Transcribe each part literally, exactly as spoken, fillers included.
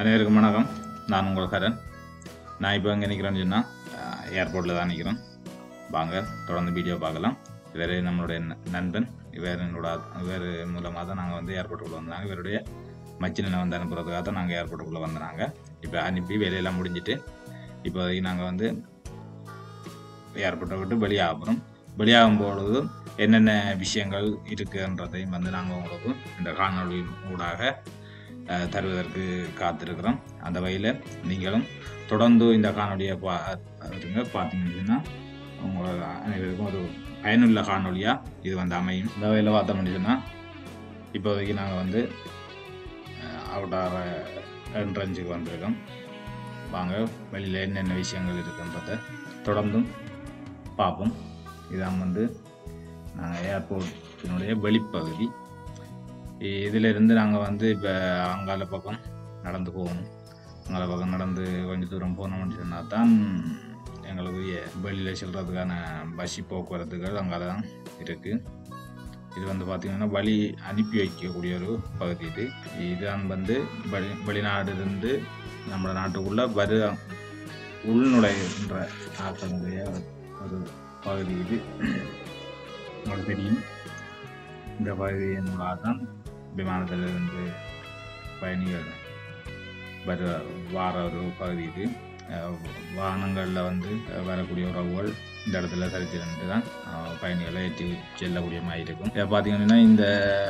அனைவருக்கும் வணக்கம். நான் உங்கள் கரண். நான் இப்போ எங்கே நிற்கிறேன்னு சொன்னால் ஏர்போர்ட்டில் தான் நிற்கிறேன். வாங்க தொடர்ந்து வீடியோ பார்க்கலாம். இவர் நம்மளுடைய நண்பன். இவர் என்னோட இவர் மூலமாக தான் நாங்கள் வந்து ஏர்போர்ட்டுக்குள்ளே வந்தாங்க. இவருடைய மச்சினை வந்து அனுப்புறதுக்காக தான் நாங்கள் ஏர்போர்ட்டுக்குள்ளே வந்தாங்க. இப்போ அனுப்பி வேலையெல்லாம் முடிஞ்சிட்டு இப்போதைக்கு நாங்கள் வந்து ஏர்போர்ட்டை விட்டு வெளியாகிறோம். வெளியாகும் பொழுது என்னென்ன விஷயங்கள் இருக்குன்றதையும் வந்து நாங்கள் உங்களுக்கு இந்த காணொலி ஊடாக தருவதற்கு காத்திருக்கிறோம். அந்த வகையில் நீங்களும் தொடர்ந்து இந்த காணொலியை பாருங்க. பார்த்தீங்கன்னா உங்கள் அனைவருக்கும் ஒரு பயனுள்ள காணொலியாக இது வந்து அமையும். இந்த வகையில் பார்த்தோம்னு சொன்னால் இப்போதைக்கு நாங்கள் வந்து அவுட்டார என்ட்ரன்ஸுக்கு வந்திருக்கோம். வாங்க வெளியில் என்னென்ன விஷயங்கள் இருக்குன்றதை தொடர்ந்தும் பார்ப்போம். இதான் வந்து நாங்கள் ஏர்போர்ட்டினுடைய வெளிப்பகுதி. இதிலிருந்து நாங்கள் வந்து இப்போ அங்கால பக்கம் நடந்து போகணும். அங்கால பக்கம் நடந்து கொஞ்சம் தூரம் போனோம்னு சொன்னால் தான் எங்களுக்குரிய வெளியில் செல்றதுக்கான பஸ் போக்குவரத்துகள் அங்கால தான் இருக்குது. இது வந்து பார்த்திங்கன்னா வழி அனுப்பி வைக்கக்கூடிய ஒரு பகுதி. இது இதுதான் வந்து வெளி வெளிநாடுலேருந்து நம்ம நாட்டுக்குள்ளே வரு உள்நுழைகின்ற ஆட்களுடைய ஒரு பகுதி. இது உங்களுக்கு தெரியும். இந்த பகுதியின் மூலமாக தான் விமானத்திலிருந்து பயணிகள் வர வார ஒரு பகுதி. இது வாகனங்களில் வந்து வரக்கூடிய உறவுகள் இந்த இடத்துல சரித்திருந்து தான் பயணிகளை ஏற்றி செல்லக்கூடிய மாதிரி இருக்கும். இதை பார்த்தீங்கன்னா இந்த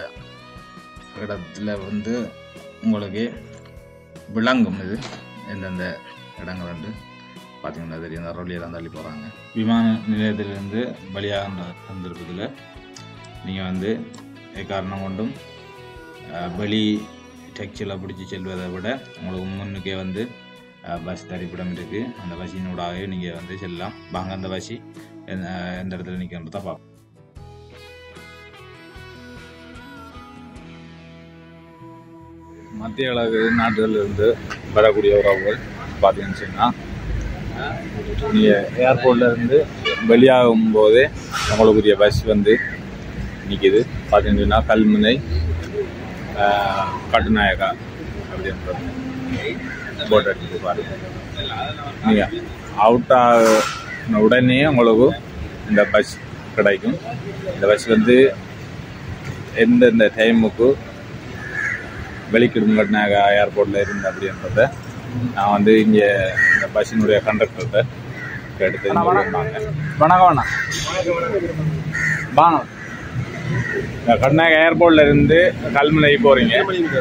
இடத்துல வந்து உங்களுக்கு விளங்கும் இது எந்தெந்த இடங்கள் வந்து பார்த்தீங்கன்னா தெரியும். அந்த ரோலியெல்லாம் தள்ளி போகிறாங்க. விமான நிலையத்திலிருந்து வெளியாக வந்திருப்பதில் நீங்கள் வந்து எக்காரணம் கொண்டும் வெளி டெக்ஸில் பிடிச்சி செல்வதை விட உங்களுக்கு முன்னுக்கே வந்து பஸ் தரிப்பிடம் இருக்குது. அந்த பஸ்ஸினூடாகவே நீங்கள் வந்து செல்லலாம். வாங்க அந்த பஸ்ஸி எந்த இடத்துல நிற்கிறத பார்ப்போம். மத்திய கிழக்கு நாடுகளிலிருந்து வரக்கூடிய உறவுகள் பார்த்தீங்கன்னு சொன்னால் நீங்கள் ஏர்போர்ட்லேருந்து வெளியாகும் போதே உங்களுக்குரிய பஸ் வந்து நிற்கிது. பார்த்தீங்கன்னா கல்முனை கட்டுநாயக்கா அப்படின்றது போட் அடிச்சு பாருங்க. நீங்கள் அவுட் ஆன உடனே உங்களுக்கு இந்த பஸ் கிடைக்கும். இந்த பஸ் வந்து எந்தெந்த டைமுக்கு வெளிக்கிடும் கட்டுநாயக்கா ஏர்போர்ட்டில் இருந்து அப்படின்றத நான் வந்து இங்கே இந்த பஸ்ஸினுடைய கண்டக்டர்கிட்ட கேட்டு தெரிஞ்சுருந்தாங்க. வணக்கம் அண்ணா. வாங்க. கட்டுநாயக்கா ஏர்போர்ட்ல இருந்து கல்முனை போறீங்க.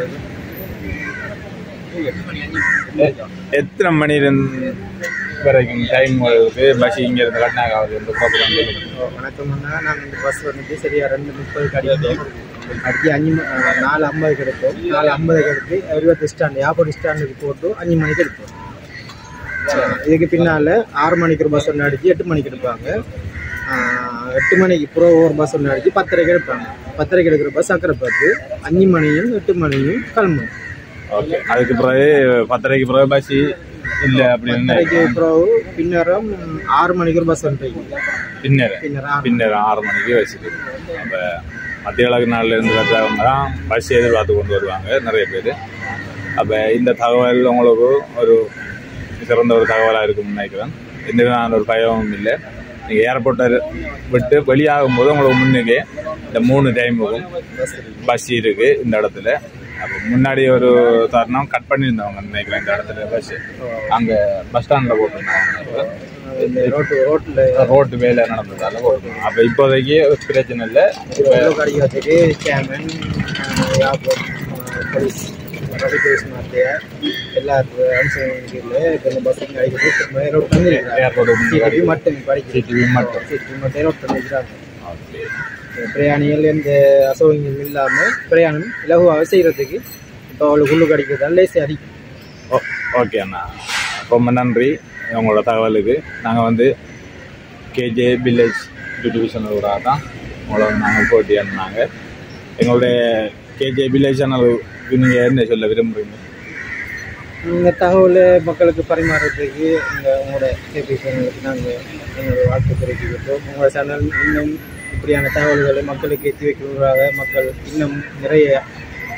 எத்தனை மணி வரைக்கும் டைம் வருது பஸ் இங்க இருந்து கட்டுநாயக்கா வந்து போக்குவரத்து? வணக்கம்னா நாங்கள் இந்த பஸ் வந்துட்டு சரியா ரெண்டு முப்பதுக்கு அடிப்போம். அடிச்சு அஞ்சு நாலு ஐம்பதுக்கு எடுப்போம். நாலு ஐம்பதுக்கு எடுத்து இருபத்தி ஸ்டாண்டு ஏர்போர்ட் ஸ்டாண்டுக்கு போட்டு அஞ்சு மணிக்கு எடுப்போம். இதுக்கு பின்னால் ஆறு மணிக்கு ஒரு பஸ் ஒன்று அடிச்சு எட்டு மணிக்கு எடுப்பாங்க. எட்டு மணிக்கு ப்ரோ ஒரு பஸ் ஒன்று அடிச்சு பத்தரைக்கு எடுப்பாங்க. பத்தரைக்கு எடுக்கிற பஸ் அக்கறை பார்த்து அஞ்சு மணியும் எட்டு மணியும் கல்முனை. ஓகே. அதுக்கு பிறகு பத்தரைக்கு பிறகு பஸ் இல்லை அப்படின்னு பத்தரைக்கு பிறகு பின்னரம் ஆறு மணிக்கு ஒரு பஸ் ஒன்று பின்னர் பின்னர் ஆறு மணிக்கு வச்சுட்டு அப்போ மத்திய கிழக்கு நாளில் இருந்து வர்றவங்க தான் பஸ் எதிர்பார்த்து கொண்டு வருவாங்க நிறைய பேர். அப்போ இந்த தகவல் உங்களுக்கு ஒரு சிறந்த ஒரு தகவலாக இருக்கும்னு நினைக்கிறேன். எந்த விதமான ஒரு பயமும் இல்லை. நீங்கள் ஏர்போர்ட்டை விட்டு வெளியாகும் போது உங்களுக்கு முன்னுக்கே இந்த மூணு டைமுக்கும் பஸ் இருக்குது இந்த இடத்துல. அப்போ முன்னாடி ஒரு தருணம் கட் பண்ணியிருந்தவங்க நினைக்கிறேன் இந்த இடத்துல பஸ். அங்கே பஸ் ஸ்டாண்டில் போட்டுருந்தாங்க. ரோட்டு ரோட்டில் ரோட்டு வேலை நடந்ததால போட்டுருந்தாங்க. அப்போ இப்போதைக்கு பிரச்சனை இல்லை. கடைக்கு வச்சுட்டு கேமன் ஏர்போர்ட் போலீஸ் ரவிகேஷ் மாத்திய எல்லா அம்சங்களில் இப்போ இந்த பஸ் அடிக்கிறது ரோட் வந்து ஏர்போர்ட் மட்டும் படிக்கிறது மட்டும் சீட்டு மட்டும் ரோட் பண்ணிக்கிறாங்க. பிரயாணிகள் எந்த அசௌகரியம் இல்லாமல் பிரயாணம் இலகுவாக செய்கிறதுக்கு இப்போ அவளுக்கு உள்ளு கிடைக்கிறதால லேசி அடிக்கும். ஓ ஓகே அண்ணா, ரொம்ப நன்றி உங்களோட தகவலுக்கு. நாங்கள் வந்து கேஜே வில்லேஜ் டிவிஷனோட தான் உங்களை நாங்கள் போட்டி அனுப்பினாங்க. எங்களுடைய கேஜே வில்லேஜ் சேனலுக்கு நீங்கள் என்ன சொல்ல விரும்புகிறீங்க? இந்த தகவலை மக்களுக்கு பரிமாறுறதுக்கு இந்த உங்களோட கேபி சேனலுக்கு நாங்கள் எங்களோட வாழ்க்கை தெரிவிக்கிறோம். உங்களோட சேனல் இன்னும் இப்படியான தகவல்களை மக்களுக்கு எத்தி வைக்கிறதாக மக்கள் இன்னும் நிறைய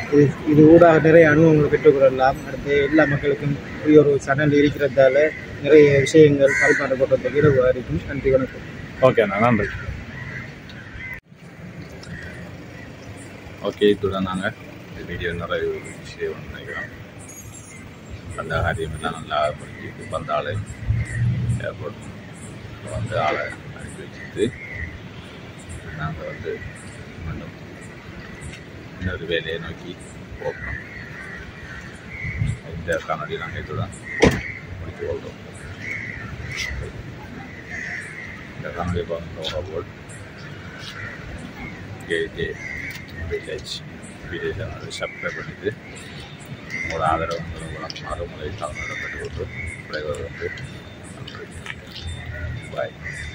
இது இது ஊடாக நிறைய அனுபவங்களை பெற்றுக்கொள்ளலாம். அடுத்து எல்லா மக்களுக்கும் இப்படி ஒரு சேனல் இருக்கிறதால நிறைய விஷயங்கள் பரிமாறப்படுறதுக்கு இரவு இருக்கும். நன்றி, வணக்கம். ஓகேண்ணா, நன்றி. ஓகே, இத்துடன் நாங்கள் இந்த வீடியோ நிறைய விஷயம் நினைக்கிறோம். அந்த காரியமெல்லாம் நல்லா புரிஞ்சுட்டு வந்த ஆளை ஏர்போர்ட் வந்து ஆளை அனுப்பி வச்சுட்டு நாங்கள் வந்து மீண்டும் இன்னொரு வேலையை நோக்கி போகணும். இந்த காணொலி நாங்கள் இத்துடன் முடித்து கொள்கிறோம். இந்த காணொலி பார்க்கும்போது KJ village video channel subscribe பண்ணிவிட்டு உங்களோட ஆதரவு உங்களுக்கு மறுமுறை தலைமையிடப்பட்டு கொண்டு விடைபெறுவது. நன்றி. பாய்.